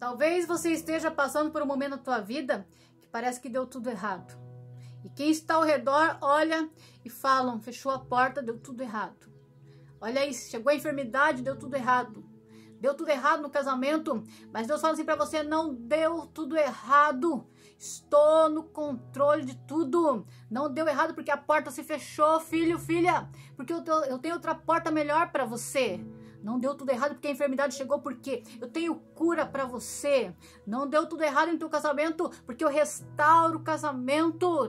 Talvez você esteja passando por um momento na tua vida que parece que deu tudo errado. E quem está ao redor olha e falam, fechou a porta, deu tudo errado. Olha aí, chegou a enfermidade, deu tudo errado. Deu tudo errado no casamento, mas Deus fala assim para você, não deu tudo errado. Estou no controle de tudo. Não deu errado porque a porta se fechou, filho, filha. Porque eu tenho outra porta melhor para você. Não deu tudo errado porque a enfermidade chegou, porque eu tenho cura para você. Não deu tudo errado em teu casamento porque eu restauro o casamento.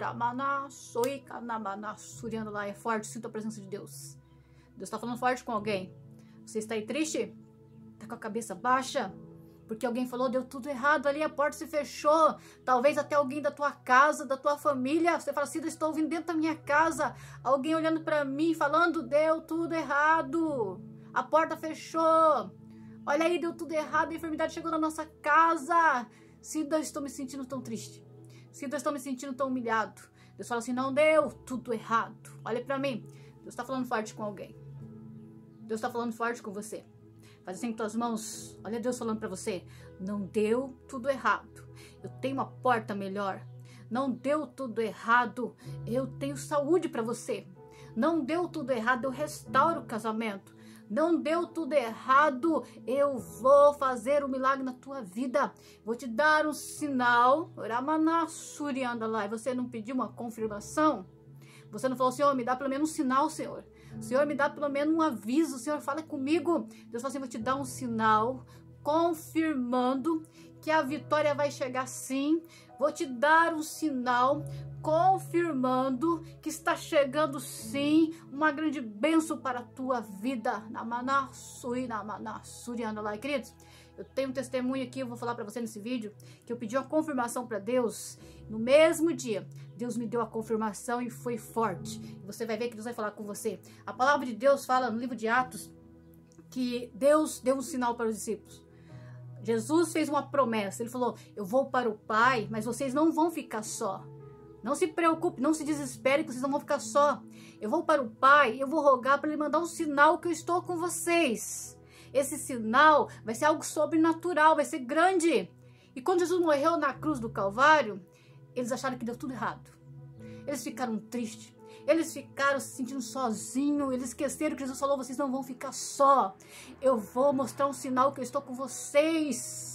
Lá é forte, sinto a presença de Deus. Deus está falando forte com alguém. Você está aí triste? Está com a cabeça baixa? Porque alguém falou, deu tudo errado ali, a porta se fechou. Talvez até alguém da tua casa, da tua família. Você fala assim, eu estou ouvindo dentro da minha casa. Alguém olhando para mim, falando, deu tudo errado. A porta fechou. Olha aí, deu tudo errado, a enfermidade chegou na nossa casa. Sinto, eu estou me sentindo tão triste. Sinto, eu estou me sentindo tão humilhado. Deus fala assim, não deu tudo errado. Olha para mim. Deus está falando forte com alguém. Deus está falando forte com você. Faz assim com tuas mãos. Olha Deus falando para você. Não deu tudo errado. Eu tenho uma porta melhor. Não deu tudo errado. Eu tenho saúde para você. Não deu tudo errado. Eu restauro o casamento. Não deu tudo errado. Eu vou fazer um milagre na tua vida. Vou te dar um sinal. E você não pediu uma confirmação? Você não falou, Senhor, me dá pelo menos um sinal, Senhor. Senhor, me dá pelo menos um aviso. Senhor, fala comigo. Deus fala assim, vou te dar um sinal confirmando que a vitória vai chegar sim. Vou te dar um sinal confirmando que está chegando sim uma grande bênção para a tua vida. Queridos, eu tenho um testemunho aqui, eu vou falar para você nesse vídeo, que eu pedi uma confirmação para Deus. No mesmo dia, Deus me deu a confirmação e foi forte. Você vai ver que Deus vai falar com você. A palavra de Deus fala no livro de Atos que Deus deu um sinal para os discípulos. Jesus fez uma promessa, ele falou, eu vou para o Pai, mas vocês não vão ficar só. Não se preocupe, não se desespere que vocês não vão ficar só. Eu vou para o Pai, eu vou rogar para Ele mandar um sinal que eu estou com vocês. Esse sinal vai ser algo sobrenatural, vai ser grande. E quando Jesus morreu na cruz do Calvário, eles acharam que deu tudo errado. Eles ficaram tristes. Eles ficaram se sentindo sozinhos. Eles esqueceram que Jesus falou, vocês não vão ficar só. Eu vou mostrar um sinal que eu estou com vocês.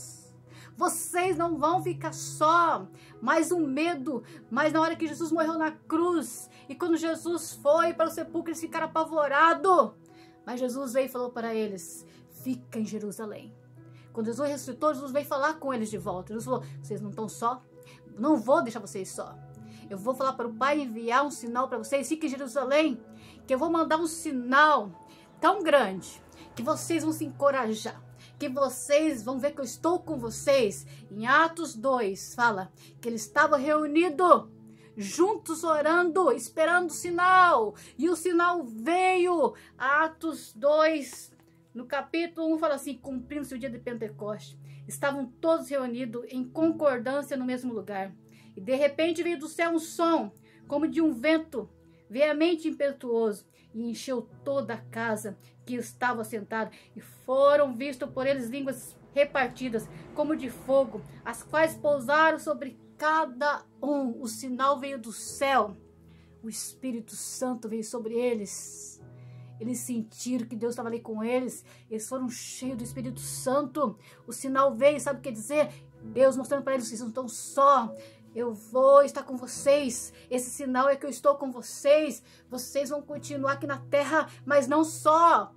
Vocês não vão ficar só. Mais um medo. Mas na hora que Jesus morreu na cruz, e quando Jesus foi para o sepulcro, eles ficaram apavorados. Mas Jesus veio e falou para eles, fica em Jerusalém. Quando Jesus ressuscitou, Jesus veio falar com eles de volta. Jesus falou, vocês não estão só? Não vou deixar vocês só. Eu vou falar para o Pai enviar um sinal para vocês. Fiquem em Jerusalém, que eu vou mandar um sinal tão grande que vocês vão se encorajar. Que vocês vão ver que eu estou com vocês. Em Atos 2, fala que eles estavam reunidos, juntos orando, esperando o sinal. E o sinal veio. Atos 2, no capítulo 1, fala assim, cumprindo-se o dia de Pentecostes. Estavam todos reunidos em concordância no mesmo lugar. E de repente veio do céu um som, como de um vento, veemente impetuoso, e encheu toda a casa que estava sentada. E foram vistos por eles línguas repartidas, como de fogo, as quais pousaram sobre cada um. O sinal veio do céu. O Espírito Santo veio sobre eles. Eles sentiram que Deus estava ali com eles. Eles foram cheios do Espírito Santo. O sinal veio, sabe o que quer dizer? Deus mostrando para eles, vocês não estão só. Eu vou estar com vocês. Esse sinal é que eu estou com vocês. Vocês vão continuar aqui na terra, mas não só.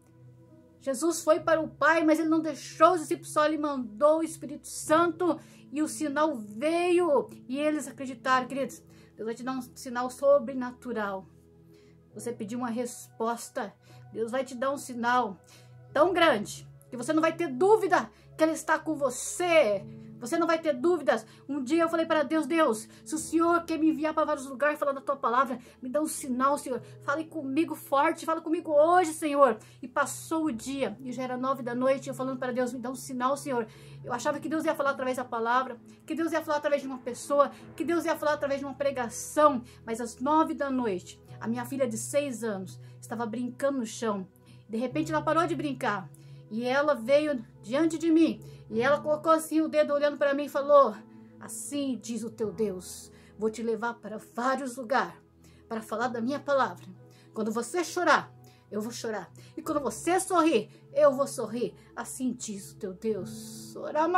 Jesus foi para o Pai, mas ele não deixou os discípulos só. Ele mandou o Espírito Santo e o sinal veio. E eles acreditaram, queridos. Deus vai te dar um sinal sobrenatural. Você pediu uma resposta. Deus vai te dar um sinal tão grande que você não vai ter dúvida que Ele está com você. Você não vai ter dúvidas. Um dia eu falei para Deus, Deus, se o Senhor quer me enviar para vários lugares falando da tua palavra, me dá um sinal, Senhor. Fale comigo forte, fala comigo hoje, Senhor. E passou o dia, e já era 9 da noite, eu falando para Deus, me dá um sinal, Senhor. Eu achava que Deus ia falar através da palavra, que Deus ia falar através de uma pessoa, que Deus ia falar através de uma pregação. Mas às 9 da noite, a minha filha de 6 anos estava brincando no chão. De repente ela parou de brincar. E ela veio diante de mim. E ela colocou assim o dedo olhando para mim e falou: assim diz o teu Deus, vou te levar para vários lugares para falar da minha palavra. Quando você chorar, eu vou chorar. E quando você sorrir, eu vou sorrir. Assim diz o teu Deus.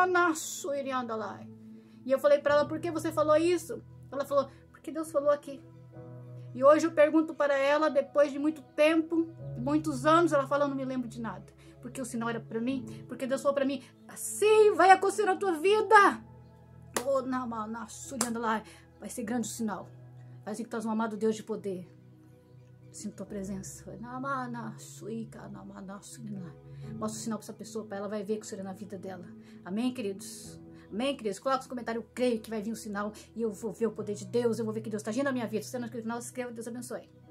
E eu falei para ela: por que você falou isso? Ela falou: porque Deus falou aqui. E hoje eu pergunto para ela, depois de muito tempo, muitos anos, ela fala: eu não me lembro de nada. Porque o sinal era para mim, porque Deus falou para mim: assim vai acontecer na tua vida. Oh, vai ser grande o sinal. Vai ser que tu és um amado Deus de poder. Sinto tua presença. Mostra o sinal para essa pessoa, para ela vai ver que o Senhor é na vida dela. Amém, queridos? Amém, queridos? Coloca nos comentários: eu creio que vai vir um sinal e eu vou ver o poder de Deus, eu vou ver que Deus está agindo na minha vida. Se você não inscreveu no canal, se inscreva. Deus abençoe.